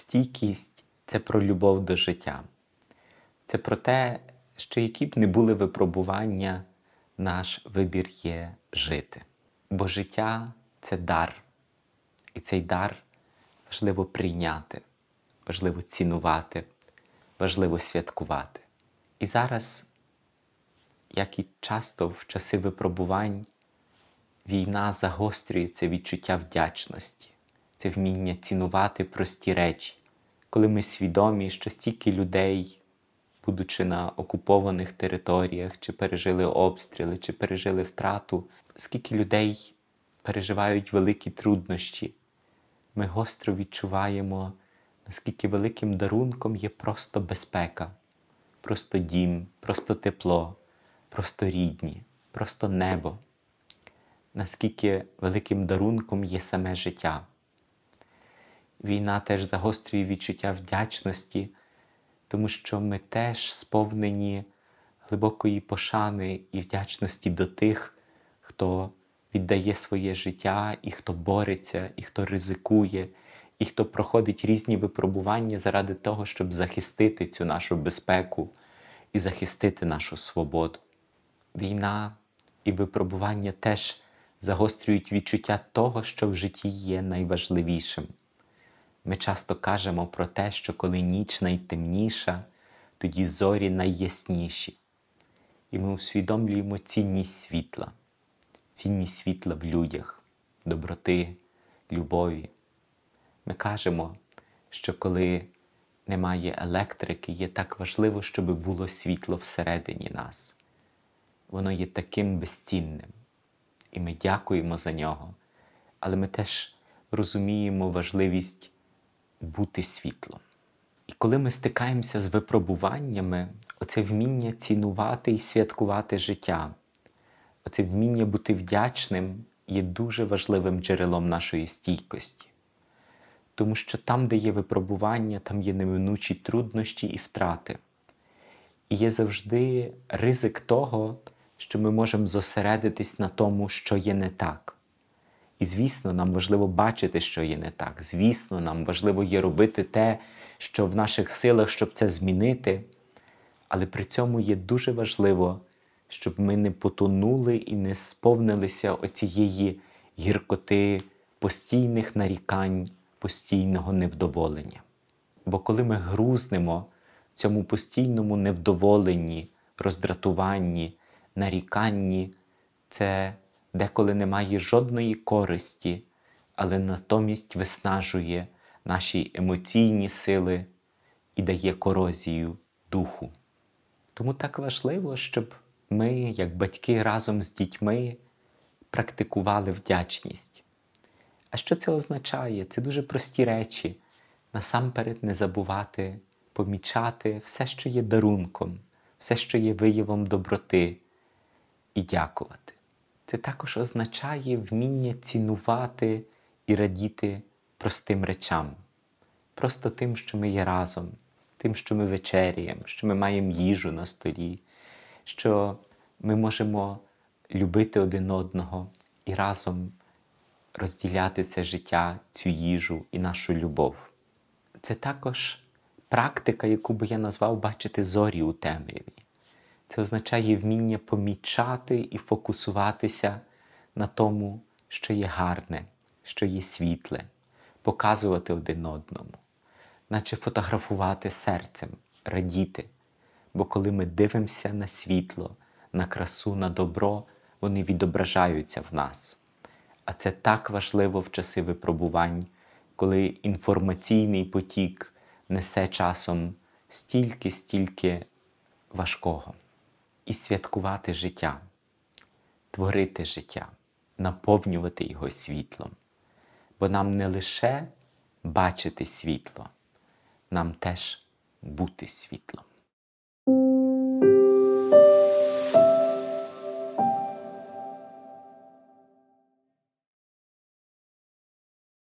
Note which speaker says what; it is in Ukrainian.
Speaker 1: Стійкість – це про любов до життя. Це про те, що які б не були випробування, наш вибір є жити. Бо життя – це дар. І цей дар важливо прийняти, важливо цінувати, важливо святкувати. І зараз, як і часто в часи випробувань, війна загострює це відчуття вдячності, це вміння цінувати прості речі. Коли ми свідомі, що стільки людей, будучи на окупованих територіях, чи пережили обстріли, чи пережили втрату, скільки людей переживають великі труднощі, ми гостро відчуваємо, наскільки великим дарунком є просто безпека, просто дім, просто тепло, просто рідні, просто небо. Наскільки великим дарунком є саме життя. Війна теж загострює відчуття вдячності, тому що ми теж сповнені глибокої пошани і вдячності до тих, хто віддає своє життя, і хто бореться, і хто ризикує, і хто проходить різні випробування заради того, щоб захистити цю нашу безпеку і захистити нашу свободу. Війна і випробування теж загострюють відчуття того, що в житті є найважливішим. Ми часто кажемо про те, що коли ніч найтемніша, тоді зорі найясніші. І ми усвідомлюємо цінність світла в людях, доброти, любові. Ми кажемо, що коли немає електрики, є так важливо, щоб було світло всередині нас. Воно є таким безцінним. І ми дякуємо за нього, але ми теж розуміємо важливість бути світлом. І коли ми стикаємося з випробуваннями, оце вміння цінувати і святкувати життя, оце вміння бути вдячним є дуже важливим джерелом нашої стійкості. Тому що там, де є випробування, там є неминучі труднощі і втрати. І є завжди ризик того, що ми можемо зосередитись на тому, що є не так. І, звісно, нам важливо бачити, що є не так. Звісно, нам важливо є робити те, що в наших силах, щоб це змінити. Але при цьому є дуже важливо, щоб ми не потонули і не сповнилися оцієї гіркоти постійних нарікань, постійного невдоволення. Бо коли ми грузнемо в цьому постійному невдоволенні, роздратуванні, наріканні, це деколи не має жодної користі, але натомість виснажує наші емоційні сили і дає корозію духу. Тому так важливо, щоб ми, як батьки, разом з дітьми практикували вдячність. А що це означає? Це дуже прості речі. Насамперед не забувати помічати все, що є дарунком, все, що є виявом доброти, і дякувати. Це також означає вміння цінувати і радіти простим речам. Просто тим, що ми є разом, тим, що ми вечеряємо, що ми маємо їжу на столі, що ми можемо любити один одного і разом розділяти це життя, цю їжу і нашу любов. Це також практика, яку би я назвав бачити зорі у темряві. Це означає вміння помічати і фокусуватися на тому, що є гарне, що є світле, показувати один одному, наче фотографувати серцем, радіти. Бо коли ми дивимося на світло, на красу, на добро, вони відображаються в нас. А це так важливо в часи випробувань, коли інформаційний потік несе часом стільки важкого. І святкувати життя, творити життя, наповнювати його світлом. Бо нам не лише бачити світло, нам теж бути світлом.